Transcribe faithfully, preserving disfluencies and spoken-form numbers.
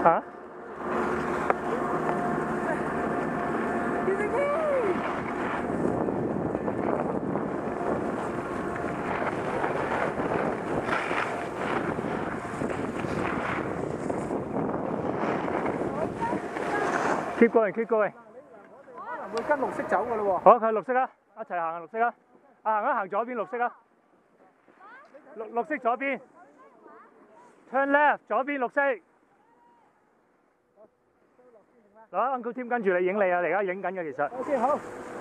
嚇？Keep going, keep going。 可能會跟綠色走㗎咯喎。 好，佢係綠色啊，一齊行綠色啊！啊，行一行左邊綠色啊！綠綠色左邊 ，turn left 左邊綠色。嗱，Uncle Tim 跟住你影你啊，你而家影緊嘅其實。 O K，好。